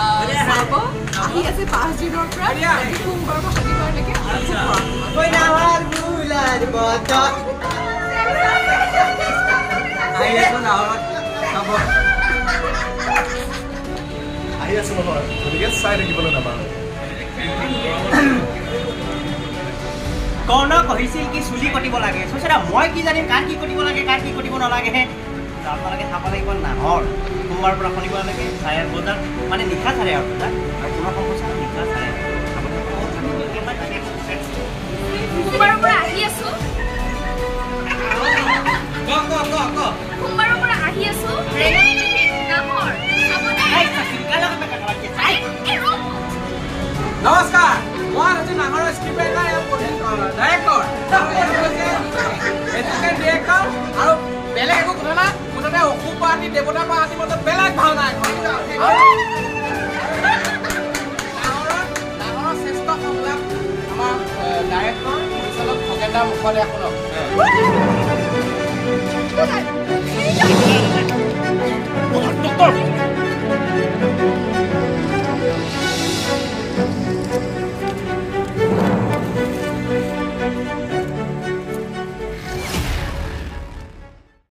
চাব আহি আছে 5 দিনৰ পৰা সোমবাৰ পৰা শনিবাৰলৈকে আহি আছো নহয় গতিকে চাই থাকিবলৈ নাপাওঁ কৰ্ণ কৈছিল কি চুলি কাটিব লাগে সঁচাৰা মই কি জানিম কাৰ কি কাটিব লাগে কাৰ কি কাটিব নালাগে আপোনালোকে চাব লাগিব নাহৰ সোমবাৰ পৰা শনিবাৰলৈকে চায়াৰ বজাৰ মানে নিশা চাৰে আৰু বজাৰ আৰু তোমাৰ সমস্যা নিশা চাৰে সোমবাৰৰ পৰা আহি আছো সোমবাৰৰ পৰা আহি আছো নাহৰ নমস্কাৰ মই আজি নাহৰৰ স্ক্ৰিপ্ট ডাইৰেক্টৰ ডিৰেক্টৰ আৰু বেলেগ একো কথা নাই মুঠতে অসুখ পাৰ্টি দেৱতা পাৰ্টিৰ মতে বেলেগ ভাওনা এখন নাহৰৰ শ্ৰেষ্ঠ সংলাপ আমাৰ ডাইৰেক্টৰ পৰিচালক খগেনদাৰ মুখতে শুনক ডক্টৰ